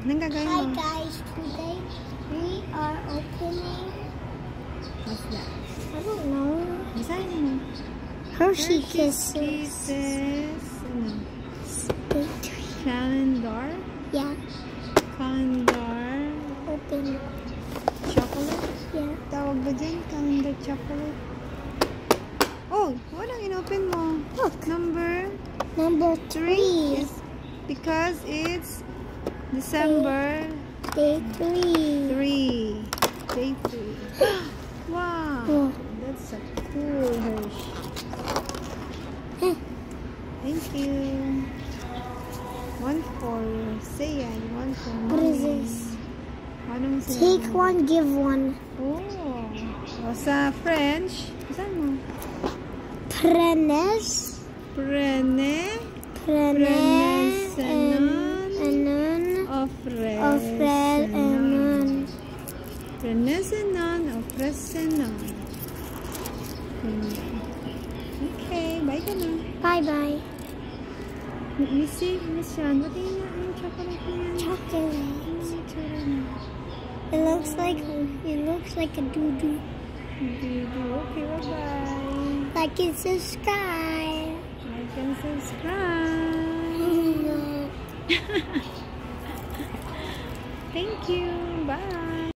Anong gagawin mo? Hi guys, today we are opening. What's that? I don't know. Basahin mo. Hershey Kisses. Kisses. Ano? Wait. Calendar. Yeah. Calendar. Open. Chocolate. Yeah. Tawag ba dyan? Calendar chocolate. Oh, walang in-open mo. Look. Number Number 3. is because it's December Day 3. 3. Day 3. Wow. Oh. That's a cool Hershey. Thank you. One for Sayan, one for Mommy. What is this? Anong Take sinabi? one, give one. Oh. O, sa French, saan mo? Prenes. Prene. Prenes. Prenesenon. Ofresenon. Prenesenon. Ofresenon. Okay, bye ka na. Bye-bye. Miss Sean, what yung chocolate na yan? Chocolate. Ano tsura niya? It looks like a doo-doo. Okay, bye-bye. Like and subscribe. Like and subscribe. Thank you. Bye.